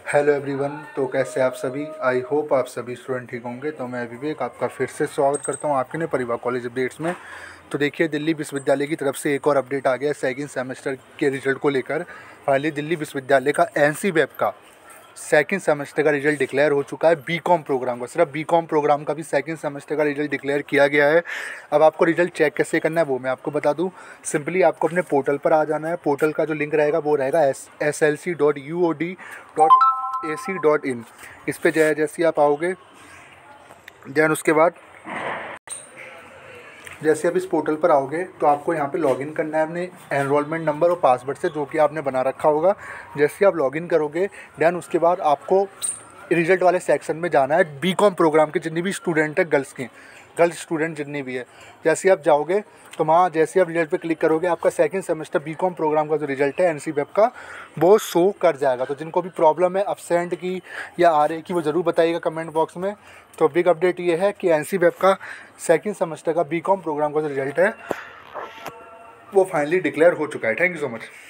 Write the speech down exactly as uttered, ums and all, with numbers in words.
Hello everyone. तो कैसे आप सभी? आई होप आप सभी स्टूडेंट ठीक होंगे। तो मैं विवेक आपका फिर से स्वागत करता हूं आपके ने परिवार कॉलेज अपडेट्स में। तो देखिए, दिल्ली विश्वविद्यालय की तरफ से एक और अपडेट आ गया सेकंड सेमेस्टर के रिजल्ट को लेकर। फाइनली दिल्ली विश्वविद्यालय का एनसीबैप का सेकंड सेमेस्टर का रिजल्ट डिक्लेयर हो चुका है। बीकॉम प्रोग्राम का, सिर्फ बीकॉम प्रोग्राम का भी सेकंड सेमेस्टर का रिजल्ट डिक्लेयर किया गया है। अब आपको रिजल्ट चेक कैसे करना है वो मैं आपको बता दूं। सिंपली आपको अपने पोर्टल पर आ जाना है। पोर्टल का जो लिंक रहेगा वो रहेगा S S L C dot U O D dot A C dot in. इस पर जैसे जैसे आप आओगे, देन उसके बाद जैसे आप इस पोर्टल पर आओगे तो आपको यहाँ पे लॉगिन करना है अपने एनरोलमेंट नंबर और पासवर्ड से, जो कि आपने बना रखा होगा। जैसे आप लॉगिन करोगे, देन उसके बाद आपको रिजल्ट वाले सेक्शन में जाना है। बीकॉम प्रोग्राम के जितनी भी स्टूडेंट है, गर्ल्स की गर्ल्स स्टूडेंट जितनी भी है, जैसे आप जाओगे तो वहाँ जैसे आप रिजल्ट पे क्लिक करोगे, आपका सेकंड सेमेस्टर बीकॉम प्रोग्राम का जो रिजल्ट है एनसीबैप का, वो शो कर जाएगा। तो जिनको भी प्रॉब्लम है अब्सेंट की या आ रहे की, वो ज़रूर बताइएगा कमेंट बॉक्स में। तो बिग अपडेट ये है कि एनसीबैप का सेकंड सेमेस्टर का बीकॉम प्रोग्राम का जो रिजल्ट है वो फाइनली डिक्लेयर हो चुका है। Thank you so much.